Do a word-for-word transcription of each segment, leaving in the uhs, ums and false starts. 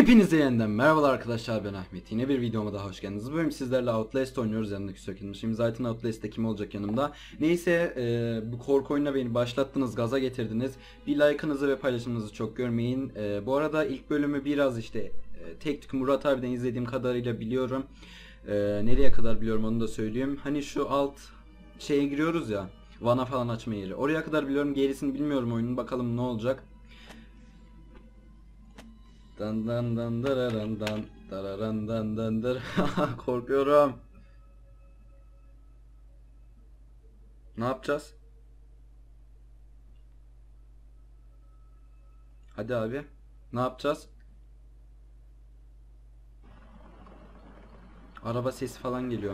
Hepinize yeniden merhabalar arkadaşlar, ben Ahmet. Yine bir videoma daha hoş geldiniz. Bu bölüm sizlerle Outlast oynuyoruz. Yanındaki sökülmüşüm. Zaten Outlast'te kim olacak yanımda. Neyse, e, bu korku oyununa beni başlattınız, gaza getirdiniz. Bir like'ınızı ve paylaşımınızı çok görmeyin. E, bu arada ilk bölümü biraz işte e, tek tük Murat abiden izlediğim kadarıyla biliyorum. E, nereye kadar biliyorum onu da söyleyeyim. Hani şu alt şeye giriyoruz ya, vana falan açma yeri. Oraya kadar biliyorum, gerisini bilmiyorum oyunun. Bakalım ne olacak. Dan dan dan dararan dan dararan dan dan dar. Korkuyorum. Ne yapacağız? Hadi abi. Ne yapacağız? Araba sesi falan geliyor.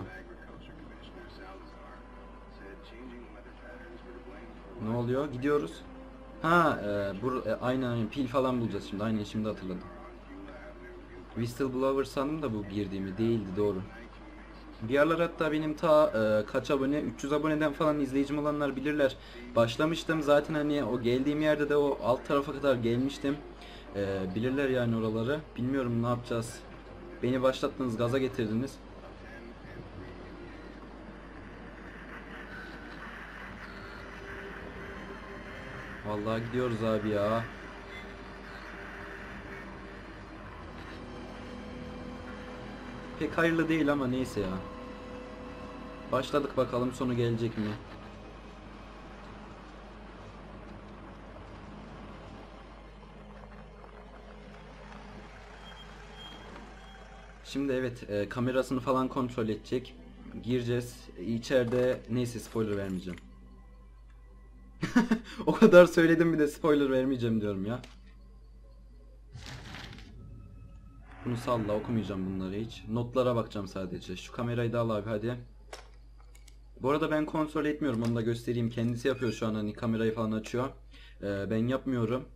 Ne oluyor? Gidiyoruz. Ha, e, bur e, aynen aynen pil falan bulacağız şimdi. Aynen, şimdi hatırladım. Whistleblower sandım da bu girdiğimi değildi, doğru. Bir aralar hatta benim ta e, kaç abone, üç yüz aboneden falan izleyicim olanlar bilirler. Başlamıştım zaten, hani o geldiğim yerde de o alt tarafa kadar gelmiştim. E, bilirler yani oraları. Bilmiyorum ne yapacağız. Beni başlattınız, gaza getirdiniz. Vallahi gidiyoruz abi ya. Pek hayırlı değil ama neyse ya. Başladık, bakalım sonu gelecek mi? Şimdi evet, e, kamerasını falan kontrol edecek. Gireceğiz. İçeride neyse, spoiler vermeyeceğim. O kadar söyledim, bir de spoiler vermeyeceğim diyorum ya. Bunu salla, okumayacağım bunları hiç. Notlara bakacağım sadece. Şu kamerayı da al abi, hadi. Bu arada ben kontrol etmiyorum, onu da göstereyim. Kendisi yapıyor şu an, hani kamerayı falan açıyor. Ee, ben yapmıyorum.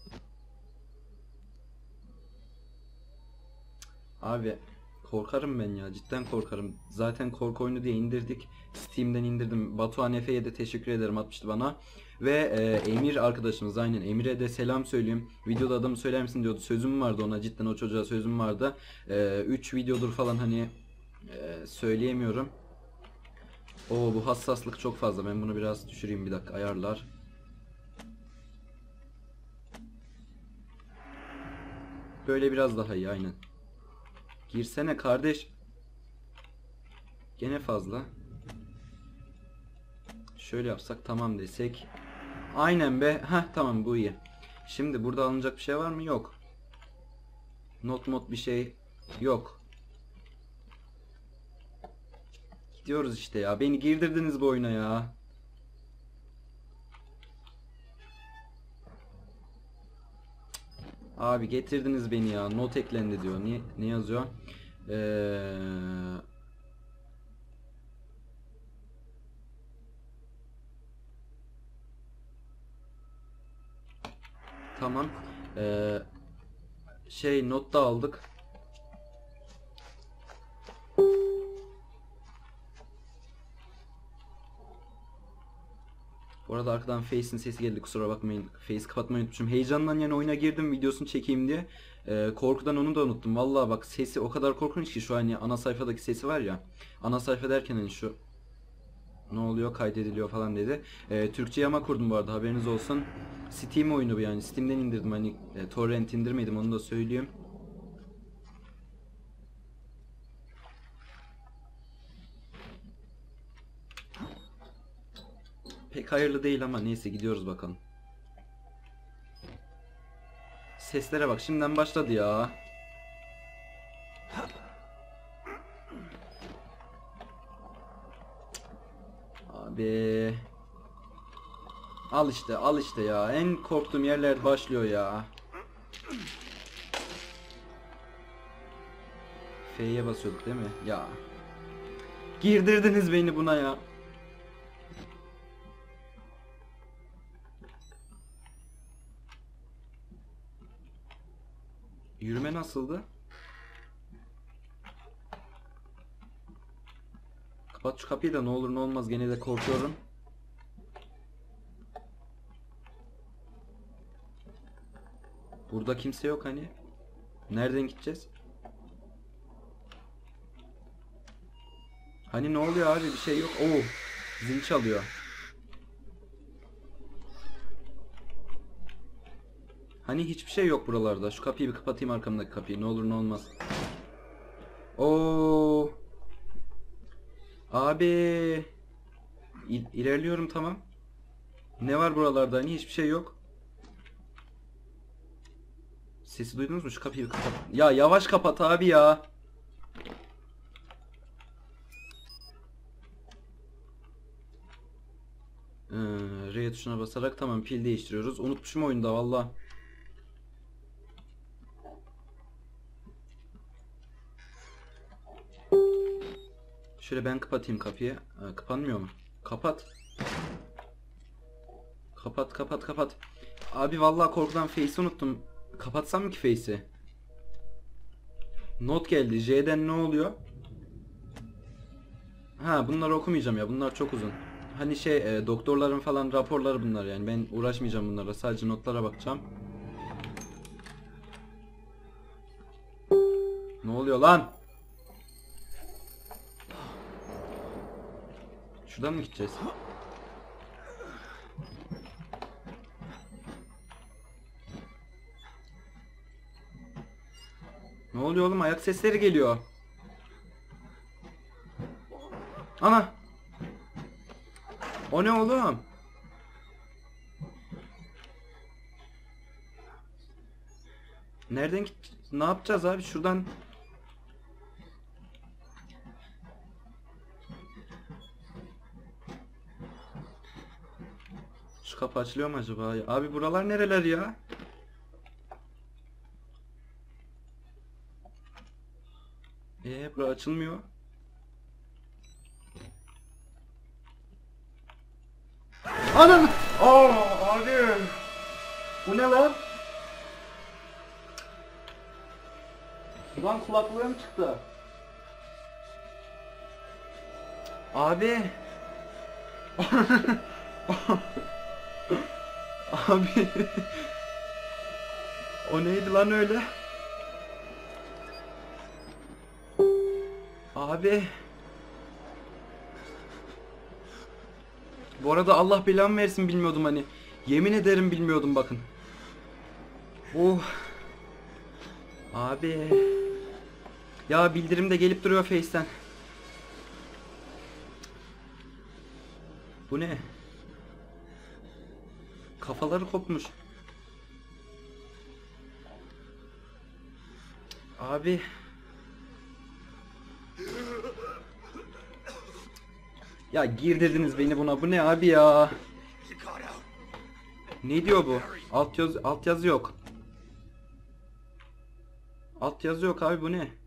Abi korkarım ben ya, cidden korkarım. Zaten korku oyunu diye indirdik. Steam'den indirdim. Batuhan Efe'ye de teşekkür ederim, atmıştı bana. Ve e, Emir arkadaşımız, aynen Emir'e de selam söyleyeyim. Videoda adamı söyler misin diyordu. Sözüm vardı ona, cidden o çocuğa sözüm vardı. üç videodur falan hani e, söyleyemiyorum. Oo, bu hassaslık çok fazla. Ben bunu biraz düşüreyim, bir dakika, ayarlar. Böyle biraz daha iyi, aynen. Girsene kardeş. Gene fazla. Şöyle yapsak, tamam desek. Aynen be. Heh, tamam, bu iyi. Şimdi burada alınacak bir şey var mı? Yok. Not mod bir şey yok. Gidiyoruz işte ya. Beni girdirdiniz bu oyuna ya. Abi getirdiniz beni ya. Not eklendi diyor. Ne, ne yazıyor? Eee... Tamam. Eee... Şey, not da aldık. Bu arada arkadan Face'in sesi geldi, kusura bakmayın. Face kapatmayı unutmuşum. Heyecandan yani oyuna girdim videosunu çekeyim diye. Ee, korkudan onu da unuttum. Vallahi bak, sesi o kadar korkunç ki şu hani ana sayfadaki sesi var ya. Ana sayfa derken hani şu ne oluyor, kaydediliyor falan dedi. Ee, Türkçe yama kurdum bu arada, haberiniz olsun. Steam oyunu bu yani. Steam'den indirdim, hani e, torrent indirmedim, onu da söyleyeyim. Pek hayırlı değil ama neyse, gidiyoruz bakalım. Seslere bak, şimdiden başladı ya. Abi. Al işte, al işte ya. En korktuğum yerler başlıyor ya. F'ye basıyorduk değil mi? Ya. Girdirdiniz beni buna ya. Yürüme nasıldı? Kapat şu kapıyı da, ne olur ne olmaz, gene de korkuyorum. Burada kimse yok hani. Nereden gideceğiz? Hani ne oluyor abi, bir şey yok. Oo, zil çalıyor. Hani hiçbir şey yok buralarda. Şu kapıyı bir kapatayım, arkamdaki kapıyı. Ne olur ne olmaz. Oo. Abi. İl ilerliyorum, tamam. Ne var buralarda? Hani hiçbir şey yok. Sesi duydunuz mu? Şu kapıyı bir kapat. Ya yavaş kapat abi ya. Ee, R tuşuna basarak tamam, pil değiştiriyoruz. Unutmuşum oyunda valla. Şöyle ben kapatayım kapıyı. Ha, kapanmıyor mu? Kapat. Kapat kapat kapat. Abi vallahi korkudan face'i unuttum. Kapatsam mı ki face'i? Not geldi. J'den ne oluyor? Ha, bunları okumayacağım ya. Bunlar çok uzun. Hani şey e, doktorların falan raporları bunlar yani. Ben uğraşmayacağım bunlara. Sadece notlara bakacağım. Ne oluyor lan? Şuradan mı gideceğiz? Ne oluyor oğlum? Ayak sesleri geliyor. Ana! O ne oğlum? Nereden git? Ne yapacağız abi? Şuradan... Şu kapı açılıyor mu acaba? Abi buralar nereler ya? Ee, bura açılmıyor. Anan! Aa abi! Bu ne lan? Lan kulaklığım çıktı. Abi. Abi. O neydi lan öyle? Abi. Bu arada Allah belamı versin, bilmiyordum hani. Yemin ederim bilmiyordum, bakın. Oh. Abi. Ya bildirim de gelip duruyor Face'ten. Bu ne? Kafaları kopmuş. Abi. Ya girdirdiniz beni buna. Bu ne abi ya? Ne diyor bu? Alt yaz alt yazı yok. Alt yazı yok abi, bu ne?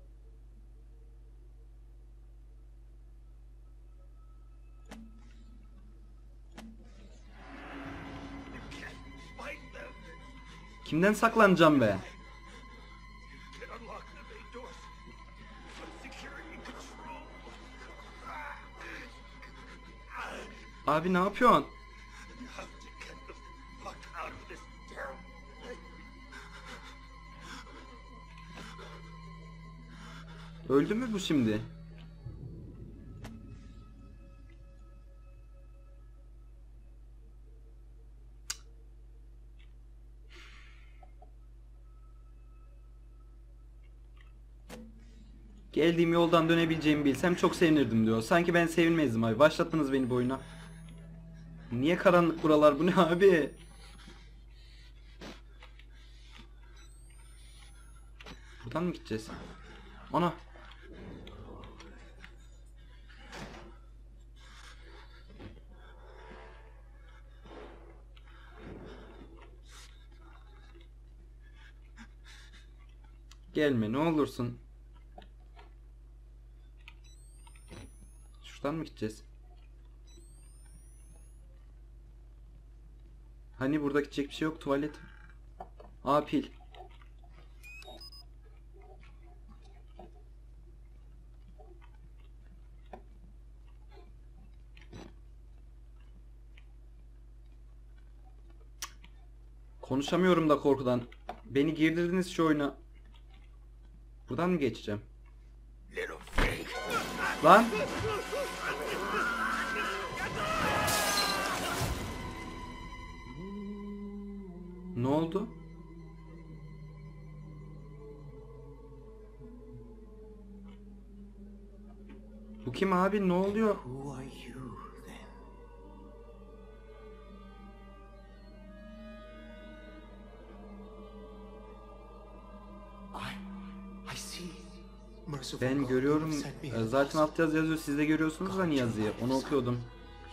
Kimden saklanacağım be? Abi ne yapıyorsun? Öldü mü bu şimdi? Geldiğim yoldan dönebileceğimi bilsem çok sevinirdim diyor. Sanki ben sevinmezdim abi. Başlattınız beni bu oyuna. Niye karanlık buralar? Bu ne abi? Buradan mı gideceğiz? Ana. Gelme ne olursun. Şuradan mı gideceğiz? Hani burada gidecek bir şey yok, tuvalet. Aa, pil. Konuşamıyorum da korkudan. Beni girdirdiniz şu oyuna. Buradan mı geçeceğim? Lan! Ne oldu? Bu kim abi? Ne oluyor? Ben görüyorum. Zaten alt yazı yazıyor. Siz de görüyorsunuz hani yazıyı. Onu okuyordum.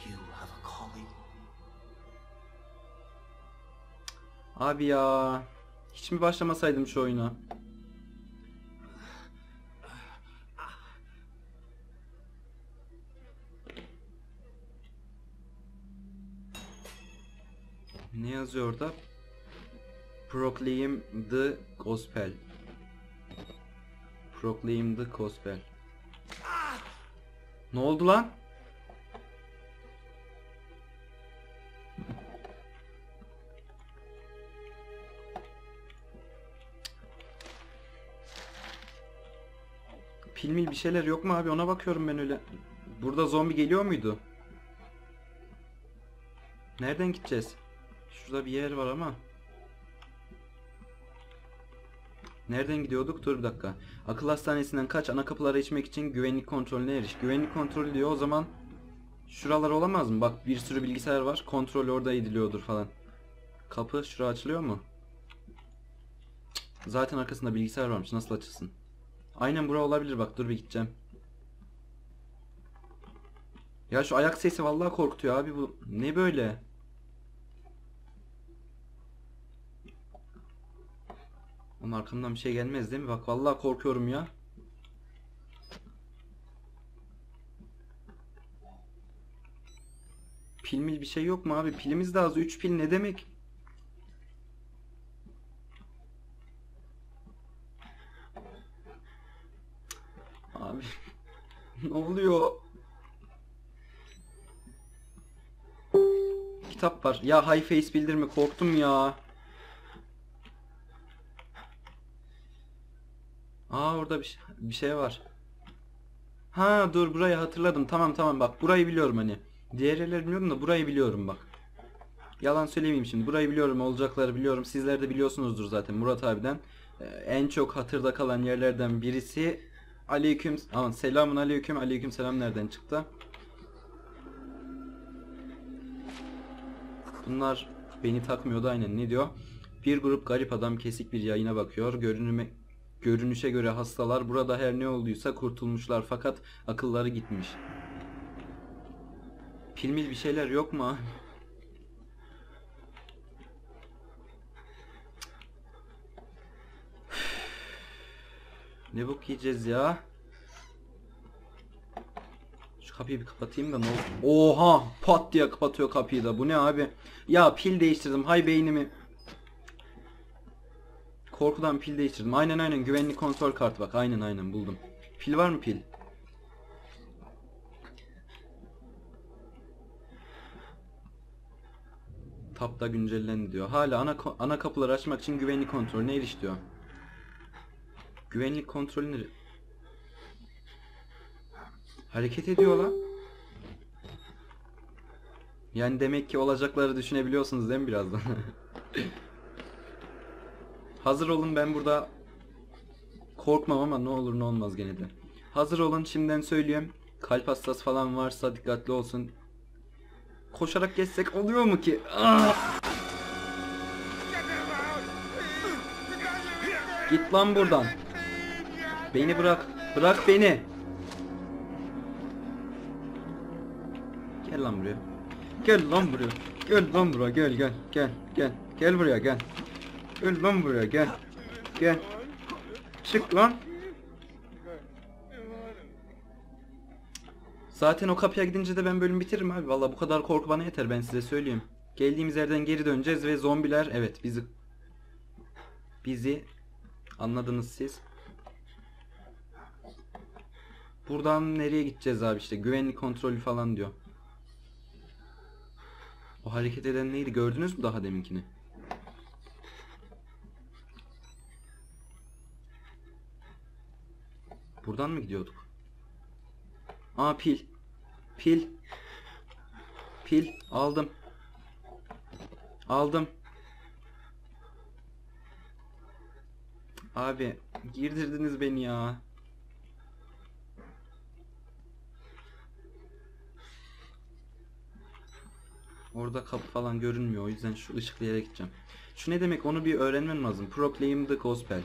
Abi ya. Hiç mi başlamasaydım şu oyuna? Ne yazıyor orada? Proclaim the gospel. Proclaim the gospel. Ne oldu lan? Pil mil bir şeyler yok mu abi? Ona bakıyorum ben öyle. Burada zombi geliyor muydu? Nereden gideceğiz? Şurada bir yer var ama. Nereden gidiyorduk? Dur bir dakika. Akıl hastanesinden kaç, ana kapılara içmek için güvenlik kontrolüne eriş. Güvenlik kontrolü diyor, o zaman şuralar olamaz mı? Bak bir sürü bilgisayar var. Kontrol orada ediliyordur falan. Kapı şura açılıyor mu? Zaten arkasında bilgisayar varmış. Nasıl açılsın? Aynen bura olabilir, bak dur bir gideceğim. Ya şu ayak sesi vallahi korkutuyor abi, bu ne böyle? Onun arkamdan bir şey gelmez değil mi? Bak vallahi korkuyorum ya. Pil mil bir şey yok mu abi? Pilimiz de az. üç pil ne demek? Abi ne oluyor? Kitap var. Ya high face bildirme, korktum ya. Aa orada bir şey, bir şey var. Ha dur, burayı hatırladım. Tamam tamam, bak burayı biliyorum hani. Diğer yerleri bilmiyorum da burayı biliyorum bak. Yalan söylemeyeyim şimdi. Burayı biliyorum, olacakları biliyorum. Sizler de biliyorsunuzdur zaten Murat abiden. Ee, en çok hatırda kalan yerlerden birisi. Aleyküm, aman selamun aleyküm, aleyküm selam nereden çıktı? Bunlar beni takmıyordu aynen. Ne diyor? Bir grup garip adam kesik bir yayına bakıyor. Görünüme, görünüşe göre hastalar burada her ne olduysa kurtulmuşlar fakat akılları gitmiş. Pilmil bir şeyler yok mu? Ne bok yiyeceğiz ya? Şu kapıyı bir kapatayım da ne olur. Oha! Pat diye kapatıyor kapıyı da. Bu ne abi? Ya pil değiştirdim. Hay beynimi. Korkudan pil değiştirdim. Aynen aynen, güvenlik kontrol kartı bak. Aynen aynen buldum. Pil var mı pil? Tapta güncellendi diyor. Hala ana ana kapıları açmak için güvenlik kontrolüne eriş diyor. Güvenlik kontrolünü hareket ediyor lan. Yani demek ki olacakları düşünebiliyorsunuz değil mi birazdan? Hazır olun, ben burada korkmam ama ne olur ne olmaz gene de. Hazır olun, şimdiden söyleyeyim. Kalp hastası falan varsa dikkatli olsun. Koşarak geçsek oluyor mu ki? Ah! Git lan buradan. Beni bırak. Bırak beni. Gel lan buraya. Gel lan buraya. Gel lan buraya. Gel gel. Gel. Gel. Gel buraya gel. Gel lan buraya gel. Gel. Çık lan. Zaten o kapıya gidince de ben bölüm bitiririm abi. Vallahi bu kadar korku bana yeter, ben size söyleyeyim. Geldiğimiz yerden geri döneceğiz ve zombiler evet bizi bizi anladınız siz. Buradan nereye gideceğiz abi, işte güvenlik kontrolü falan diyor. O hareket eden neydi, gördünüz mü daha deminkini? Buradan mı gidiyorduk? Aa pil. Pil. Pil aldım. Aldım. Abi girdirdiniz beni ya. Orada kapı falan görünmüyor. O yüzden şu ışıklı yere gideceğim. Şu ne demek, onu bir öğrenmem lazım. Proclaim the gospel.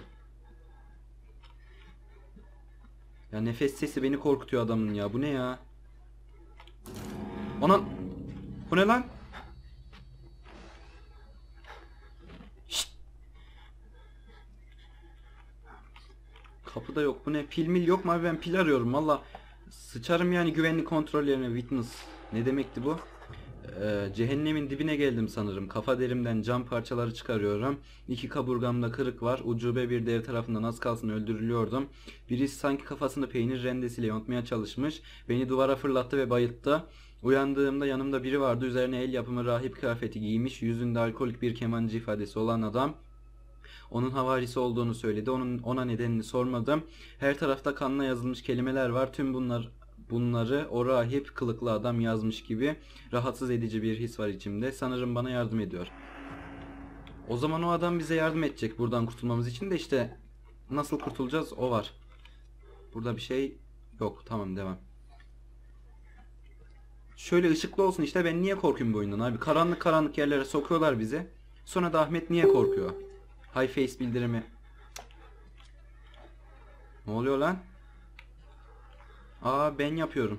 Ya nefes sesi beni korkutuyor adamın ya. Bu ne ya? Ona... Bu ne lan? Şşt. Kapıda yok. Bu ne? Pil mil yok mu abi? Ben pil arıyorum. Valla sıçarım yani güvenlik kontrol yerine. Witness. Ne demekti bu? Ee, cehennemin dibine geldim sanırım. Kafa derimden cam parçaları çıkarıyorum. İki kaburgamda kırık var. Ucube bir dev tarafından az kalsın öldürülüyordum. Birisi sanki kafasını peynir rendesiyle yontmaya çalışmış. Beni duvara fırlattı ve bayılttı. Uyandığımda yanımda biri vardı. Üzerine el yapımı rahip kıyafeti giymiş. Yüzünde alkolik bir kemancı ifadesi olan adam. Onun havarisi olduğunu söyledi. Onun ona nedenini sormadım. Her tarafta kanla yazılmış kelimeler var. Tüm bunlar bunları o rahip kılıklı adam yazmış gibi. Rahatsız edici bir his var içimde. Sanırım bana yardım ediyor. O zaman o adam bize yardım edecek buradan kurtulmamız için de işte nasıl kurtulacağız o var. Burada bir şey yok. Tamam, devam. Şöyle ışıklı olsun işte, ben niye korkayım bu oyundan abi? Karanlık karanlık yerlere sokuyorlar bizi. Sonra da Ahmet niye korkuyor? High face bildirimi. Ne oluyor lan? Aa ben yapıyorum.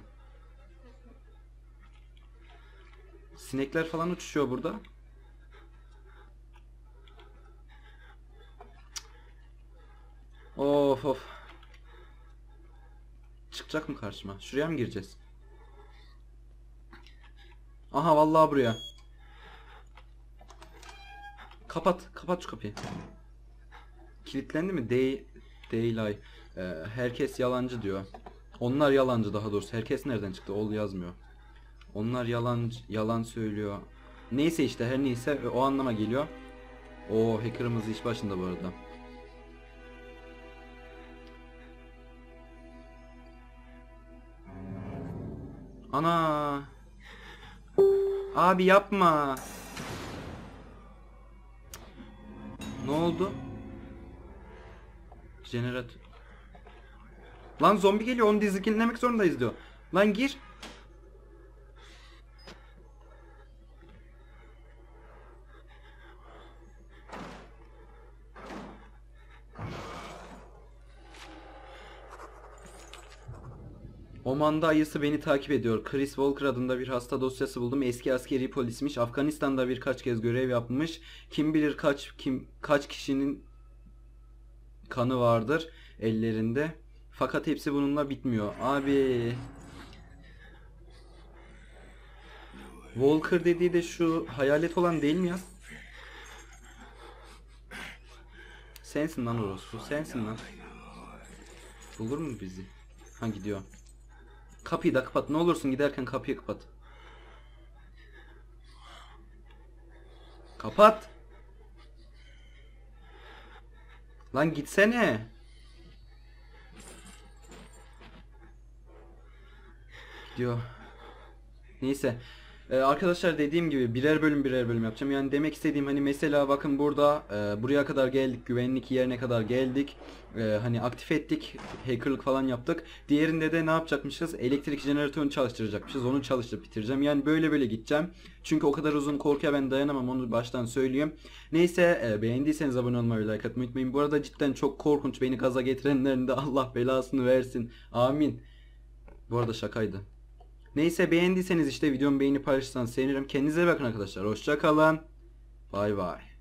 Sinekler falan uçuşuyor burada. Of of. Çıkacak mı karşıma? Şuraya mı gireceğiz? Aha vallahi buraya. Kapat, kapat şu kapıyı. Kilitlendi mi? Day, Daylay. Ee, herkes yalancı diyor. Onlar yalancı daha doğrusu. Herkes nereden çıktı? Ol yazmıyor. Onlar yalan yalan söylüyor. Neyse işte, her neyse o anlama geliyor. O hacker'ımız iş başında bu arada. Ana. Abi yapma. Ne oldu? Jeneratör. Lan zombi geliyor, onu dizginlemek zorundayız diyor. Lan gir. Omanda ayısı beni takip ediyor. Chris Walker adında bir hasta dosyası buldum. Eski askeri polismiş. Afganistan'da birkaç kez görev yapmış. Kim bilir kaç kim kaç kişinin kanı vardır ellerinde. Fakat hepsi bununla bitmiyor. Abi. Walker dediği de şu hayalet olan değil mi ya? Sensin lan orospu. Sensin lan. Bulur mu bizi? Ha gidiyor. Kapıyı da kapat. Ne olursun giderken kapıyı kapat. Kapat. Lan gitsene. Gidiyor. Neyse. Ee, arkadaşlar dediğim gibi birer bölüm birer bölüm yapacağım. Yani demek istediğim hani mesela bakın burada e, buraya kadar geldik. Güvenlik yerine kadar geldik. E, hani aktif ettik. Hackerlık falan yaptık. Diğerinde de ne yapacakmışız? Elektrik jeneratörünü çalıştıracakmışız. Onu çalıştırıp bitireceğim. Yani böyle böyle gideceğim. Çünkü o kadar uzun korkuya ben dayanamam. Onu baştan söyleyeyim. Neyse e, beğendiyseniz abone olmayı, like atmayı unutmayın. Bu arada cidden çok korkunç. Beni gaza getirenlerin de Allah belasını versin. Amin. Bu arada şakaydı. Neyse beğendiyseniz işte videomu beğenip paylaşırsanız sevinirim. Kendinize bakın arkadaşlar. Hoşça kalın. Bay bay.